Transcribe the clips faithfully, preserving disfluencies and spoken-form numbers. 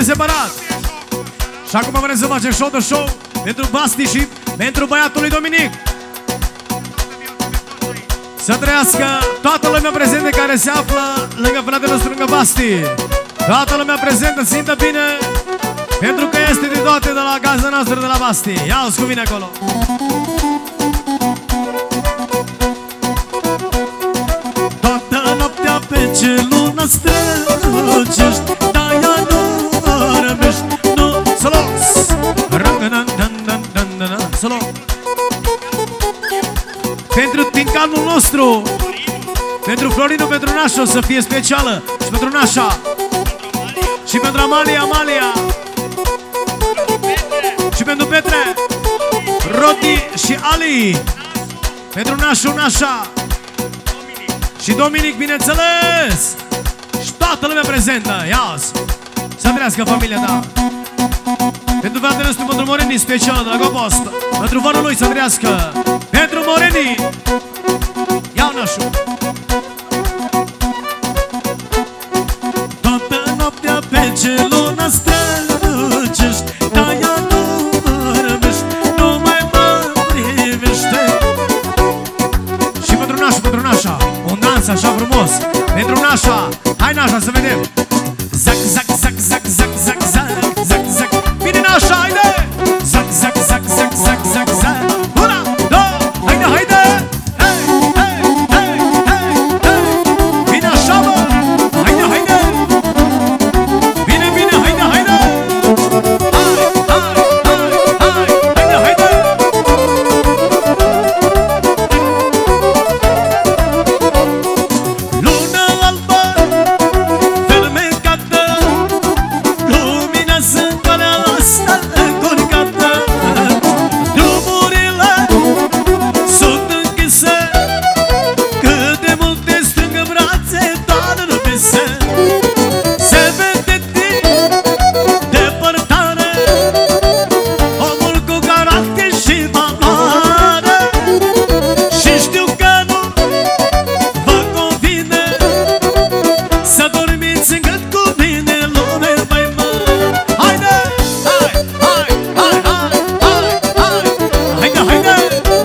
separat. Și acum vrem să facem show de show pentru Basti și pentru băiatul lui Dominic. Să trăiască toată lumea prezentă care se află lângă fratele nostru, lângă Basti. Toată lumea prezentă, simtă bine, pentru că este de toate de la gaza noastră de la Basti. Ia-ți cu mine acolo. Toată noaptea pe ce luna strălucești, dar ea nu răbești, nu. Solos! Solo! Pentru tincanul nostru, pentru Florinu, pentru Nașo, să fie specială. Și pentru Nașa. Și pentru Amalia, Amalia. Și pentru Petre, Roti și Ali. Pentru Nașu, Nașa. Și Dominic, bineînțeles. Și toată lumea prezentă. Ia-ți! Să trăiască familia ta. Pentru fratele nostru, pentru Moreni, special, dragă post. Pentru vărul lui, să trăiască. Pentru Moreni. Ia-o, Nașu. Toată noaptea pe ce luna strălucești, dar ea nu mă răbești, nu mai mă privește. Și pentru Nașu, pentru Nașa, un dans așa frumos. Pentru Nașa, hai Nașa să vedem. Zac, zac, zac, zac, zac, zac, zac, zac, zac. Vine Nașa, haide! Zac, zac, zac, zac, zac, zac, zac. Una, două, haide, haide! Hei, hei, hei, hei, hei! Vine așa, bă! Haide, haide! Vine, vine, haide, haide! Hai, hai, hai, hai! Haide, haide! Luna albă, fermecată, luminează calea asta încurcată. Drumurile sunt închise, cât de multe strângă brațe, dar nu vise. Se vede din depărtare omul cu caracter și valoare. Și știu că nu vă convine să dormiți în gât cu mine, lume, băi, mă. Haide! Hai, hai, hai, hai, hai, hai! Haide, haide!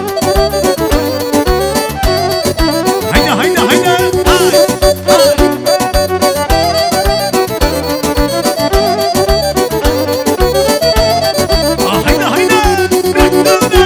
Haide, haide, haide! Hai, hai! Ah, haide, haide! Rectune!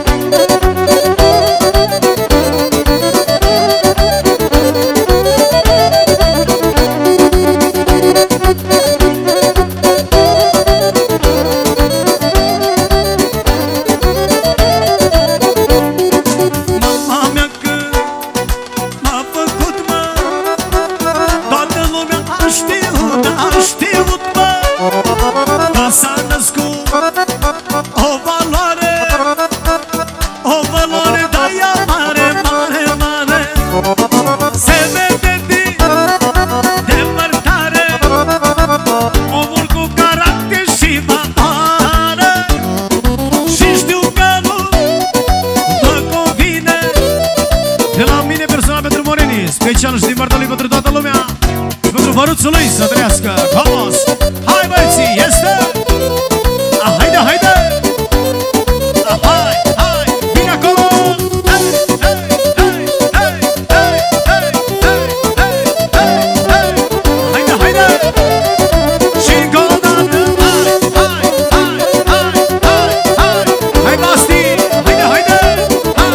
Mama mea când m-a făcut, mă, toată lumea a știut, a știut, mă, că s-a născut o valoare, o valoare de ea mare, mare, mare. Se vede din depărtare omul cu caracter și valoare. Și știu că nu vă convine. De la mine personal pentru Moreni, special și din partea lui pentru toată lumea. Și pentru văruțul lui, să trăiască. Vamos! Hai, băieții, este! Ah, haide, haide! Ah, hai, hai! Vine acolo! Hei, hei, hei, hei, hei, hei, hei, hei, hei, hei! Haide, haide! Și încă o dată! Hai, hai, hai, hai, hai, hai! Hai, Basti! Haide, haide! Hai!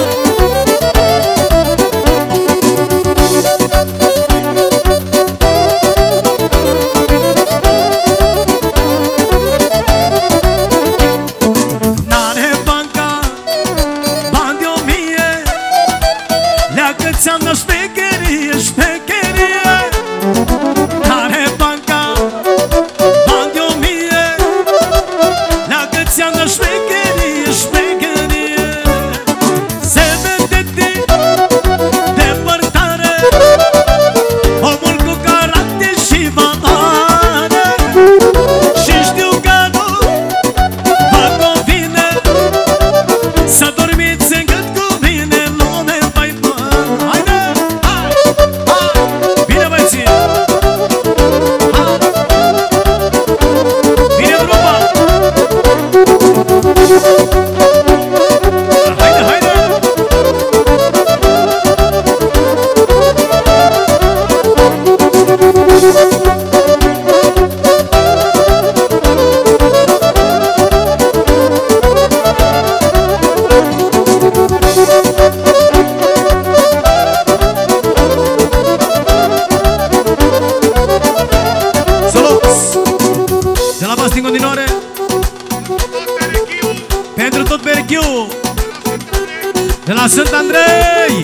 Sunt Andrei.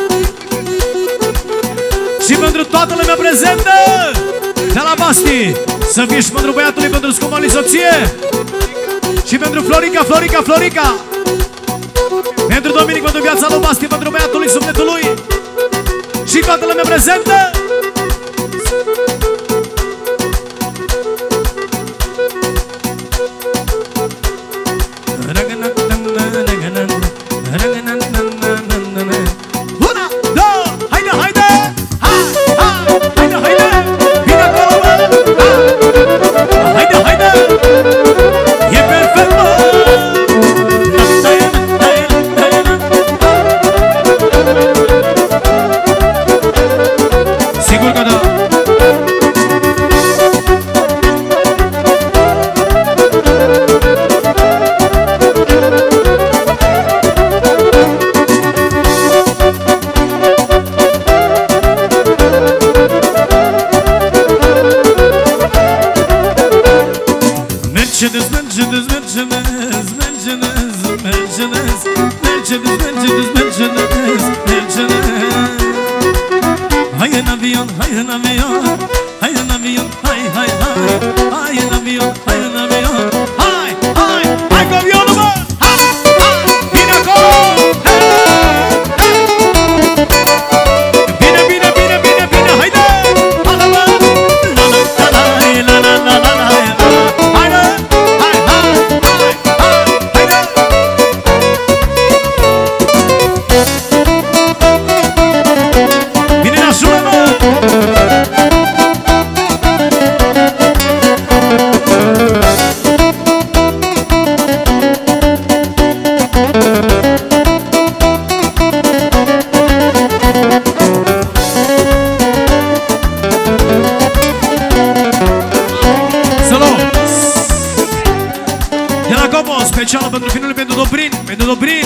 Și pentru toată lumea prezentă de la Basti. Să fie și pentru băiatului, pentru scumpa lui soție. Și pentru Florica, Florica, Florica. Pentru Dominic, pentru viața lui Basti, pentru băiatul lui, sufletul lui. Și toată lumea prezentă. Una, două, haide, haide. Ha, ha, haide, haide. Vine acolo, bă. Ha, haide, haide. E perfect, bă. Sigur că da. Mercedes, Mercedes, Mercedes, Mercedes, Mercedes, Mercedes, Mercedes, Mercedes, Mercedes. Hai în avion, hai în avion, hai în avion, hai, hai, hai, hai în avion, hai în avion, hai, hai, hai cu avionul, bă! Hai, hai, vine acolo! Bine, bine, bine, bine, bine, haide! Hala, bă! La, la, la, la, la, la, la, la, haide! Hai, hai, hai, hai, haide! Vine la șură, bă! Specială pentru finul pentru Dobrin, pentru Dobrin.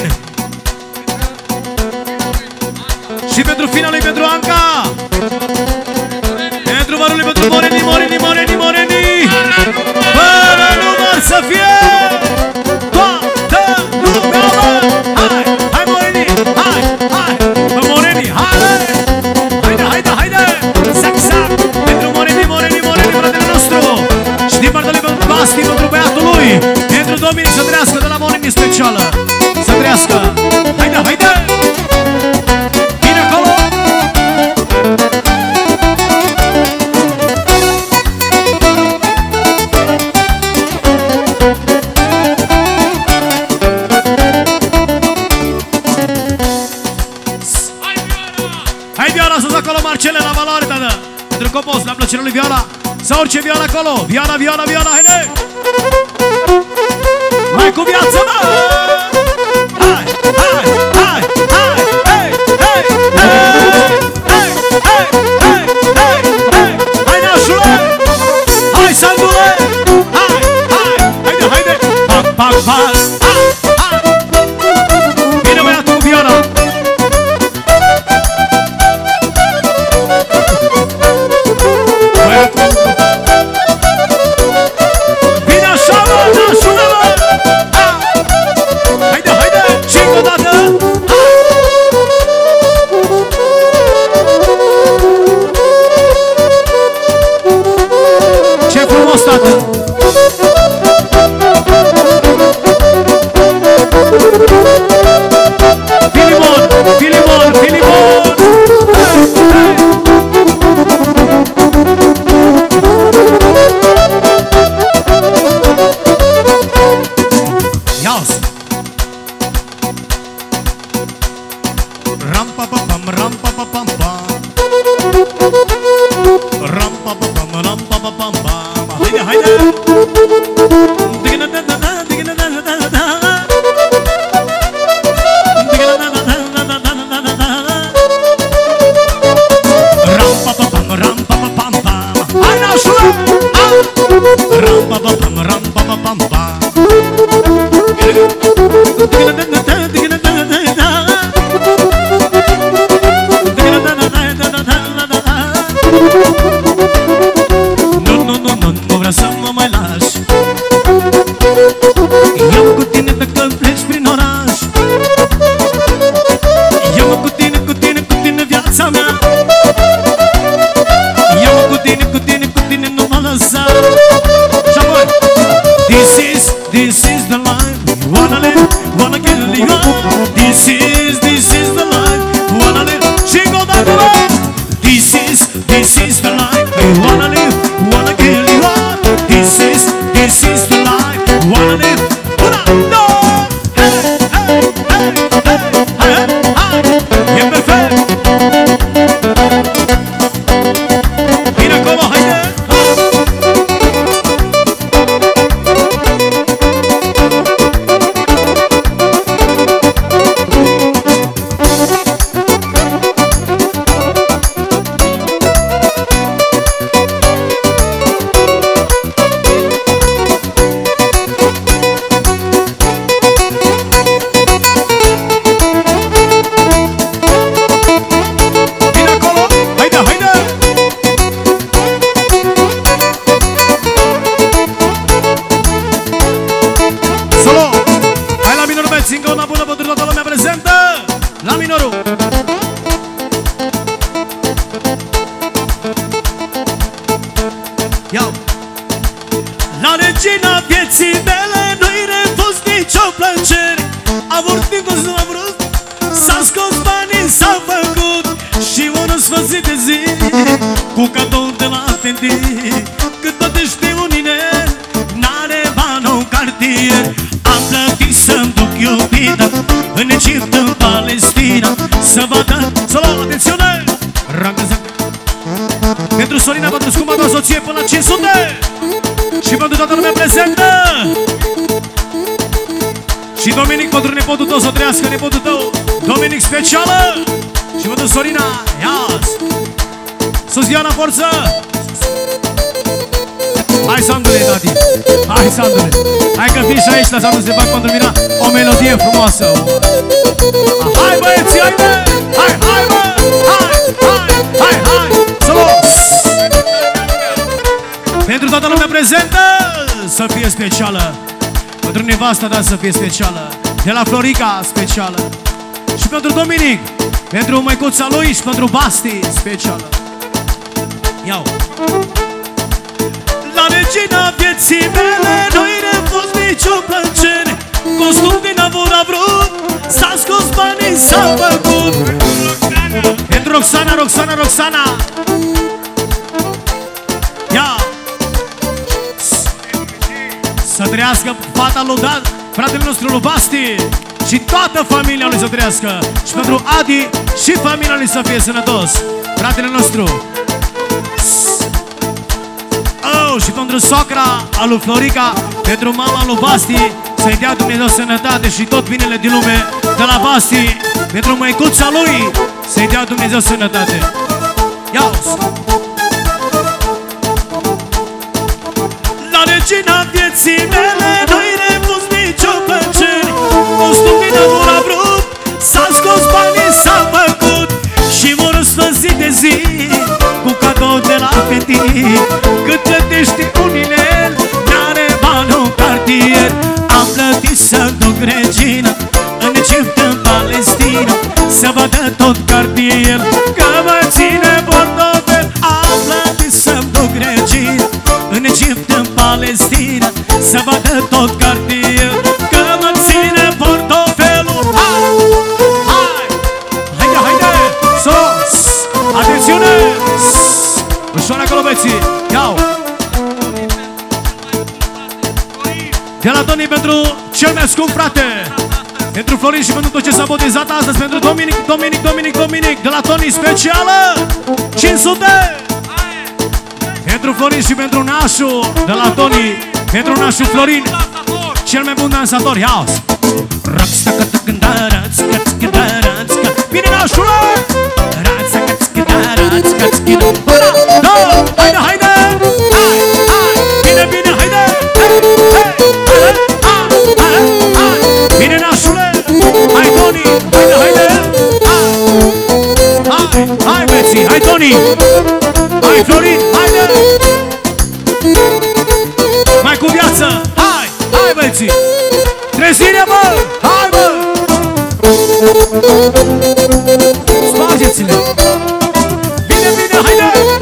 Și pentru finalul pentru Anca. Pentru varul pentru Moreni, Moreni, Moreni, Moreni. Fără număr să fie toată lumea, bă. Hai, hai Moreni, hai, hai, bă Moreni, hai. Haide, haide, haide. Sac, sac. Pentru Moreni, Moreni, Moreni, fratele nostru. Și din partea lui pentru Basti, pentru băiatul lui. Pentru Dominic să trăiască de la Moreni specială. Să trăiască. Haide, haide. Vine acolo. Hai Viola, sus acolo Marcele, la valoare, tată. Pentru Copos, la plăcerea lui Viola. Să urce Viola acolo. Viola, Viola, Viola, haide. Mai cu viață, mă! Hai, hai, hai, hai, hei, hei, hei, hei, hei, hei, hei, hei, hai, nașule! Hai, Sandule! Hai, hai, haide, haide! Pac, pac, pac! Hai, hai! Bine, băiatul cu Viola! Bine așa, mă, nașule, mă! Haide, haide! Și încă o dată! Ce frumos, tată! Filimon! Filimon! Filimon! Ia-o-s! Ram-pa-pa-pam, ram-pa-pa-pam-pam. Ram-pa-pa-pam, ram-pa-pa-pam-pam. Haide, haide! Digă-na-na-na-na, digă-na-na-na-na. Digă-na-na-na-na-na-na-na-na. Ram-pa-pa-pam, ram-pa-pa-pam-pam. Hai, nașule! Ram-pa-pa-pam, ram-pa-pa-pam-pam. Digă-na-na-na-na, digă-na-na-na-na. Nu, nu, nu, nu, nu vreau să mă mai lași. Eu cu tine dacă pleci prin oraș. lăsa. Și apoi This is, this is the life we wanna live, wanna get it on. This is, this is the life we wanna live. Și încă o dată, This is, this is the life we wanna live, wanna get it on. This is, this is the life we wanna live. Una, două, hey, hey, hey, hey, hey, hey. E perfect. Bine acolo, haide. Cu cadou de la Fendi, cât plătește un inel, n-are bani în cartier. Am plătit să-mi duc iubita în Egipt, în Palestina, să vadă, să luăm, atențiune! Pentru Sorina, pentru scumpa ta soție, până la cinci sute. Și pentru toată lumea prezentă. Și Dominic, pentru nepotul tău, să trăiască nepotul tău, Dominic specială. Și pentru Sorina, ia-ți! Sus, Diana, forță! Hai, Sandule, tati! Hai, Sandule! Hai că vii și aici la Sandu să te fac pentru mine o melodie frumoasă! Hai, băieții, hai, bă! Hai, hai, bă! Hai, hai, hai, hai! Să luăm! Pentru toată lumea prezentă să fie specială! Pentru nevasta ta să fie specială! De la Florica, specială! Și pentru Dominic! Pentru măicuța lui și pentru Basti, specială! Iau! La regina vieții mele nu-i refuz nicio plăcere. Costum din avut a vrut, s-a scos banii, s-a făcut. Pentru Roxana, Roxana, Roxana. Ia! Să trăiască fata lui Dan, fratele nostru lui Basti și toată familia lui să trăiască. Și pentru Adi și familia lui să fie sănătos, fratele nostru. Oh, și pentru socra a lui Florica, pentru mama lui Basti, să-i dea Dumnezeu sănătate și tot binele din lume de la Basti. Pentru măicuța lui, să-i dea Dumnezeu sănătate. Ia-o-s! La regina vieții mele nu-i refuz nicio plăcere. Costum din amor a vrut, s-a scos banii, s-a făcut. Și vor sfârși de zi cu cadou de la Fendi. Cât plătește un inel, n-are bani în cartier. Am plătit să duc regina în Egipt, în Palestina, să vadă tot cartier, că mă ține portofel. Am plătit să-mi duc regina în Egipt, în Palestina, să vadă tot cartier, că mă ține portofelul. Hai! Hai! Haide, haide! Sos! Atențiune! Ușor acolo, băieții! Iau! De la Toni pentru cel mai scump frate, pentru Florin și pentru tot ce s-a botezat astăzi, pentru Dominic, Dominic, Dominic, Dominic, de la Toni specială, cinci sute! Pentru Florin și pentru Nașu, de la Toni, pentru Nașu Florin, cel mai bun dansator, ia-o-s! Bine, Nașule! Da! Haide, haide! Hai, hai! Bine, bine, haide! Bine, Nașule! Hai, Toni! Haide, haide! Hai, hai, băieții! Hai, Toni! Hai, Florin! Haide! Mai cu viață! Hai, hai, băieții! Trezire, bă! Hai, bă! Spargeți-le! Bine, bine, haide!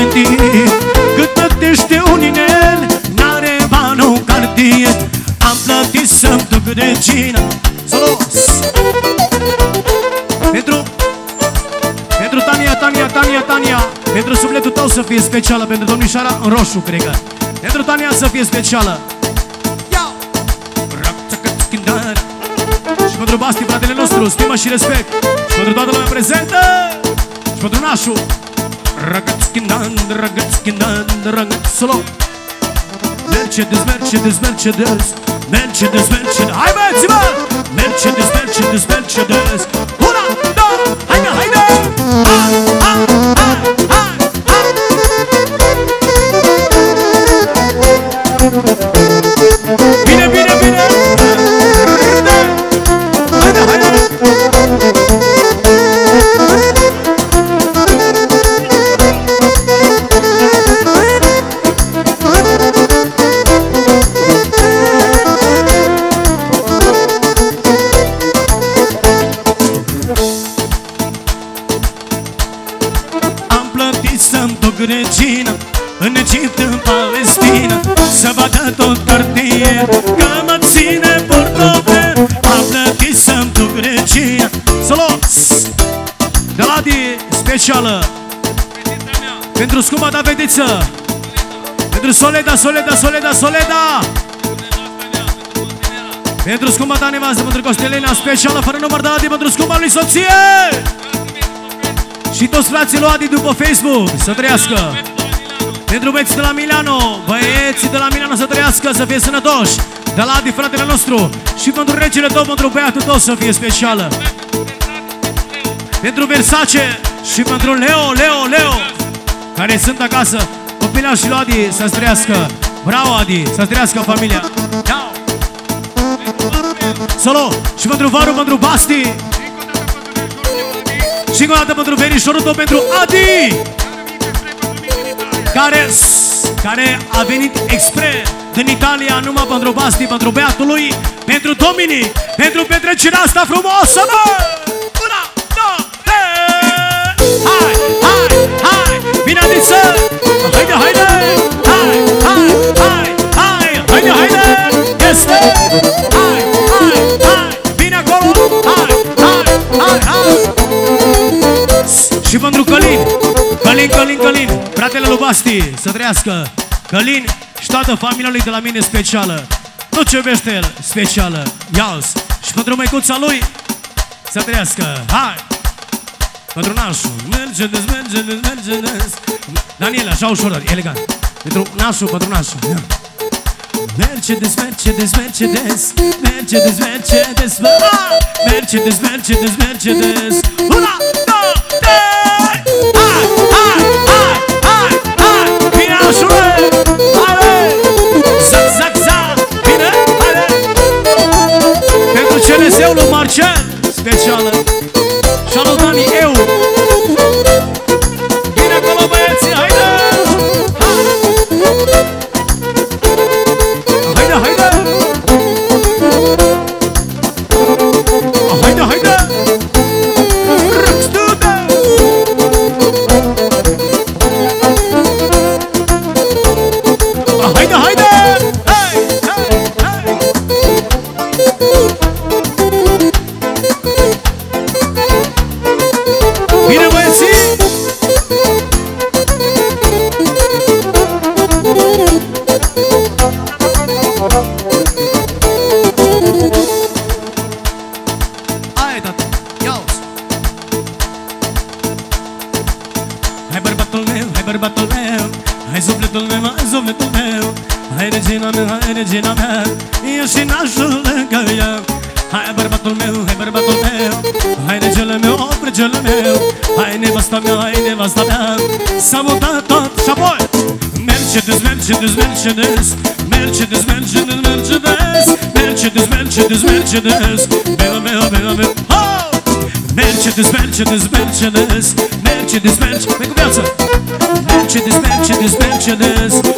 sentit. Cât plătește un inel, n-are bani un cartier. Am plătit să-mi duc regina. Solos! Pentru Pentru Tania, Tania, Tania, Tania. Pentru sufletul tău să fie specială. Pentru domnișoara în roșu, cred că. Pentru Tania să fie specială. Și pentru Basti, fratele nostru, stimă și respect. Și pentru toată lumea prezentă. Și pentru Nașu. Solo. Mercedes, Mercedes, Mercedes, Mercedes, Mercedes. Hai băieți-mă! Mercedes, Mercedes, Mercedes. Una, două, haide, haide! Hai, hai, hai, hai, hai! Bine, bine, bine! Haide, haide! Regina, în Egipt, în Palestina, să vadă tot cartier, că mă ține portofer. Am plătit să-mi duc regina. Solos! De la Adi, specială pentru scumpa ta fetiță. Pentru Soleda, Soleda, Soleda, Soleda. Pentru scumpa ta nevastă, pentru Costelina, specială, fără număr de Adi, pentru scumpa lui soție. Și toți frații lui Adi după Facebook, să trăiască. Pentru băieții de la Milano, băieții de la Milano să trăiască, să fie sănătoși. De la Adi, fratele nostru. Și pentru regele tău, pentru băiatul tău să fie specială. Pentru Versace și pentru Leo, Leo, Leo, care sunt acasă. Copilașii lui Adi să trăiască. Bravo Adi, să trăiască familia. Ciao. Solo. Și pentru Varu, pentru Basti. Și încă o dată pentru verișorul tău, pentru Adi, Care, care a venit expre din Italia numai pentru Basti, pentru băiatul lui, pentru Dominic, pentru petrecerea asta frumoasă, bă! Una, două, trei! Hai, hai, hai! Bine, Adiță! Haide, haide! Hai, hai, hai, hai! Haide, haide! Este! Hai, hai, hai! Bine acolo! Hai, hai, hai, hai! Și pentru Călin, Călin, Călin, Călin, fratele lui Basti, să trăiască. Călin și toată familia lui de la mine specială. Tot ce iubește el, specială. Ia-ls. Și pentru măicuța lui, să trăiască. Hai! Pentru Nașu. Mercedes, Mercedes, Mercedes. Daniel, așa ușor, elegant. Pentru Nașu, pentru Nașu. Mercedes, Mercedes, Mercedes, Mercedes, Mercedes, Mercedes, Mercedes, Mercedes. Una, două, trei! Hai, hai, hai, hai, hai! Bine, Nașule! Haide! Zac, zac, zac! Bine, haide! Pentru C N S-ul lui Marcel, specială. Și al lui Dani, eu. Bine acolo, băieții, haide! Haide, haide! Haide, haide! Haide, haide! Hai, hai, hai! Bine, băieții! Hai, tata, ia-o-ți! Hai, bărbatul meu, hai, bărbatul meu, hai, sufletul meu, hai, sufletul meu. Hai, regina mea, hai, regina mea, eu și Nașul lângă ea. Hai, bărbatul meu, hai, bărbatul meu, hai, regele meu, oh, regele meu. Hai, nevasta mea, hai, nevasta mea, s-a mutat tot și apoi Mercedes, Mercedes, Mercedes, Mercedes, Mercedes, Mercedes, Mercedes, Mercedes, Mercedes, meu, meu, meu, meu, oh! Mercedes, Mercedes, Mercedes, Mercedes, Mercedes, mai cu viață. Mercedes, Mercedes, Mercedes,